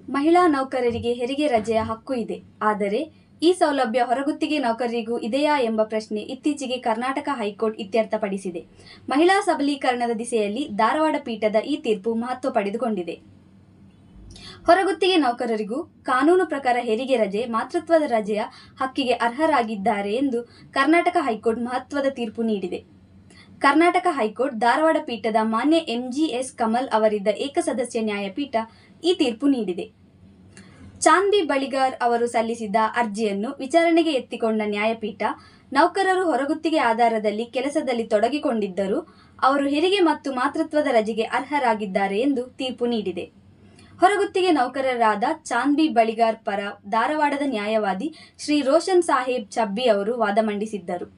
ಮಹಿಳಾ ನೌಕರರಿಗೆ ಹೆರಿಗೆ ರಜೆಯ ಹಕ್ಕು ಇದೆ. ಆದರೆ ಈ ಸೌಲಭ್ಯ ಹೊರಗುತ್ತಿಗೆ ನೌಕರರಿಗೂ ಇದೆಯಾ ಎಂಬ ಪ್ರಶ್ನೆ ಇತ್ತೀಚೆಗೆ ಕರ್ನಾಟಕ ಹೈಕೋರ್ಟ್ ಇತ್ಯರ್ಥಪಡಿಸಿದೆ. ಮಹಿಳಾ ಸಬಲೀಕರಣದ ದಿಸೆಯಲ್ಲಿ ಧಾರವಾಡ ಪೀಠದ ಈ ತೀರ್ಪು ಮಹತ್ವ ಪಡೆದುಕೊಂಡಿದೆ. ಹೊರಗುತ್ತಿಗೆ ನೌಕರರಿಗೂ ಕಾನೂನು ಪ್ರಕಾರ ಹೆರಿಗೆ ರಜೆ, ಮಾತೃತ್ವದ ರಜೆಯ ಹಕ್ಕಿಗೆ ಅರ್ಹರಾಗಿದ್ದಾರೆ ಎಂದು ಕರ್ನಾಟಕ ಹೈಕೋರ್ಟ್ ಮಹತ್ವದ ತೀರ್ಪು ನೀಡಿದೆ. ಕರ್ನಾಟಕ ಹೈಕೋರ್ಟ್ ಧಾರವಾಡ ಪೀಠದ ಮಾನ್ಯ MGS ಕಮಲ್ ಅವರಿದ್ದ ಏಕಸದಸ್ಯ ನ್ಯಾಯಪೀಠ ಈ ತೀರ್ಪು ನೀಡಿದೆ. ಚಾಂದ್ ಬಳಿಗಾರ್ ಅವರು ಸಲ್ಲಿಸಿದ್ದ ಅರ್ಜಿಯನ್ನು ವಿಚಾರಣೆಗೆ ಎತ್ತಿಕೊಂಡ ನ್ಯಾಯಪೀಠ, ನೌಕರರು ಹೊರಗುತ್ತಿಗೆ ಆಧಾರದಲ್ಲಿ ಕೆಲಸದಲ್ಲಿ ತೊಡಗಿಕೊಂಡಿದ್ದರೂ ಅವರು ಹೆರಿಗೆ ಮತ್ತು ಮಾತೃತ್ವದ ರಜೆಗೆ ಅರ್ಹರಾಗಿದ್ದಾರೆ ಎಂದು ತೀರ್ಪು ನೀಡಿದೆ. ಹೊರಗುತ್ತಿಗೆ ನೌಕರರಾದ ಚಾಂದ್ ಬಳಿಗಾರ್ ಪರ ಧಾರವಾಡದ ನ್ಯಾಯವಾದಿ ಶ್ರೀ ರೋಷನ್ ಸಾಹೇಬ್ ಚಬ್ಬಿ ಅವರು ವಾದ ಮಂಡಿಸಿದ್ದರು.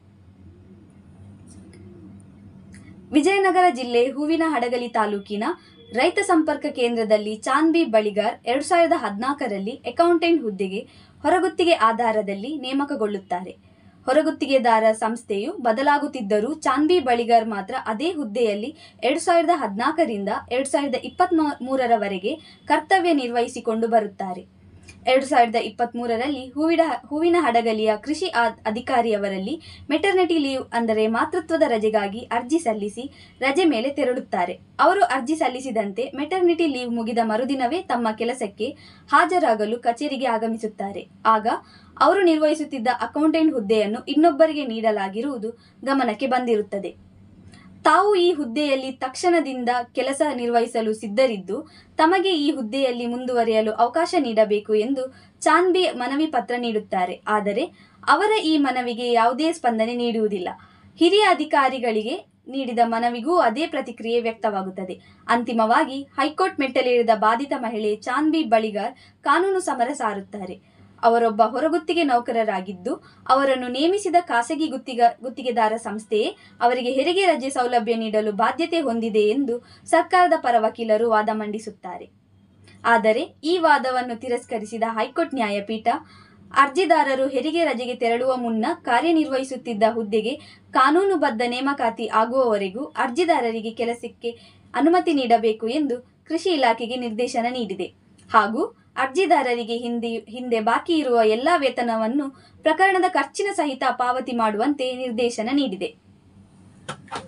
ವಿಜಯನಗರ ಜಿಲ್ಲೆ ಹೂವಿನಹಡಗಲಿ ತಾಲೂಕಿನ ರೈತ ಸಂಪರ್ಕ ಕೇಂದ್ರದಲ್ಲಿ ಚಾಂದ್ ಬಳಿಗಾರ್ 2014ರಲ್ಲಿ ಅಕೌಂಟೆಂಟ್ ಹುದ್ದೆಗೆ ಹೊರಗುತ್ತಿಗೆ ಆಧಾರದಲ್ಲಿ ನೇಮಕಗೊಳ್ಳುತ್ತಾರೆ. ಹೊರಗುತ್ತಿಗೆದಾರ ಸಂಸ್ಥೆಯು ಬದಲಾಗುತ್ತಿದ್ದರೂ ಚಾಂದ್ ಬಳಿಗಾರ್ ಮಾತ್ರ ಅದೇ ಹುದ್ದೆಯಲ್ಲಿ 2014ರಿಂದ 2023ರವರೆಗೆ ಕರ್ತವ್ಯ ನಿರ್ವಹಿಸಿಕೊಂಡು ಬರುತ್ತಾರೆ. 2023ರಲ್ಲಿ ಹೂವಿನಹಡಗಲಿಯ ಕೃಷಿ ಅಧಿಕಾರಿಯವರಲ್ಲಿ ಮೆಟರ್ನಿಟಿ ಲೀವ್ ಅಂದರೆ ಮಾತೃತ್ವದ ರಜೆಗಾಗಿ ಅರ್ಜಿ ಸಲ್ಲಿಸಿ ರಜೆ ಮೇಲೆ ತೆರಳುತ್ತಾರೆ. ಅವರು ಅರ್ಜಿ ಸಲ್ಲಿಸಿದಂತೆ ಮೆಟರ್ನಿಟಿ ಲೀವ್ ಮುಗಿದ ಮರುದಿನವೇ ತಮ್ಮ ಕೆಲಸಕ್ಕೆ ಹಾಜರಾಗಲು ಕಚೇರಿಗೆ ಆಗಮಿಸುತ್ತಾರೆ. ಆಗ ಅವರು ನಿರ್ವಹಿಸುತ್ತಿದ್ದ ಅಕೌಂಟೆಂಟ್ ಹುದ್ದೆಯನ್ನು ಇನ್ನೊಬ್ಬರಿಗೆ ನೀಡಲಾಗಿರುವುದು ಗಮನಕ್ಕೆ ಬಂದಿರುತ್ತದೆ. ತಾವು ಈ ಹುದ್ದೆಯಲ್ಲಿ ತಕ್ಷಣದಿಂದ ಕೆಲಸ ನಿರ್ವಹಿಸಲು ಸಿದ್ಧರಿದ್ದು ತಮಗೆ ಈ ಹುದ್ದೆಯಲ್ಲಿ ಮುಂದುವರಿಯಲು ಅವಕಾಶ ನೀಡಬೇಕು ಎಂದು ಚಾಂದ್ ಮನವಿ ಪತ್ರ ನೀಡುತ್ತಾರೆ. ಆದರೆ ಅವರ ಈ ಮನವಿಗೆ ಯಾವುದೇ ಸ್ಪಂದನೆ ನೀಡುವುದಿಲ್ಲ. ಹಿರಿಯ ಅಧಿಕಾರಿಗಳಿಗೆ ನೀಡಿದ ಮನವಿಗೂ ಅದೇ ಪ್ರತಿಕ್ರಿಯೆ ವ್ಯಕ್ತವಾಗುತ್ತದೆ. ಅಂತಿಮವಾಗಿ ಹೈಕೋರ್ಟ್ ಮೆಟ್ಟಲೇರಿದ ಬಾಧಿತ ಮಹಿಳೆ ಚಾಂದ್ ಬಳಿಗಾರ್ ಕಾನೂನು ಸಮರ ಸಾರುತ್ತಾರೆ. ಅವರೊಬ್ಬ ಹೊರಗುತ್ತಿಗೆ ನೌಕರರಾಗಿದ್ದು ಅವರನ್ನು ನೇಮಿಸಿದ ಖಾಸಗಿ ಗುತ್ತಿಗೆದಾರ ಸಂಸ್ಥೆಯೇ ಅವರಿಗೆ ಹೆರಿಗೆ ರಜೆ ಸೌಲಭ್ಯ ನೀಡಲು ಬಾಧ್ಯತೆ ಹೊಂದಿದೆ ಎಂದು ಸರ್ಕಾರದ ಪರ ವಕೀಲರು ವಾದ ಮಂಡಿಸುತ್ತಾರೆ. ಆದರೆ ಈ ವಾದವನ್ನು ತಿರಸ್ಕರಿಸಿದ ಹೈಕೋರ್ಟ್ ನ್ಯಾಯಪೀಠ, ಅರ್ಜಿದಾರರು ಹೆರಿಗೆ ರಜೆಗೆ ತೆರಳುವ ಮುನ್ನ ಕಾರ್ಯನಿರ್ವಹಿಸುತ್ತಿದ್ದ ಹುದ್ದೆಗೆ ಕಾನೂನುಬದ್ಧ ನೇಮಕಾತಿ ಆಗುವವರೆಗೂ ಅರ್ಜಿದಾರರಿಗೆ ಕೆಲಸಕ್ಕೆ ಅನುಮತಿ ನೀಡಬೇಕು ಎಂದು ಕೃಷಿ ಇಲಾಖೆಗೆ ನಿರ್ದೇಶನ ನೀಡಿದೆ. ಹಾಗೂ ಅರ್ಜಿದಾರರಿಗೆ ಹಿಂದೆ ಬಾಕಿ ಇರುವ ಎಲ್ಲಾ ವೇತನವನ್ನು ಪ್ರಕರಣದ ಖರ್ಚಿನ ಸಹಿತ ಪಾವತಿ ಮಾಡುವಂತೆ ನಿರ್ದೇಶನ ನೀಡಿದೆ.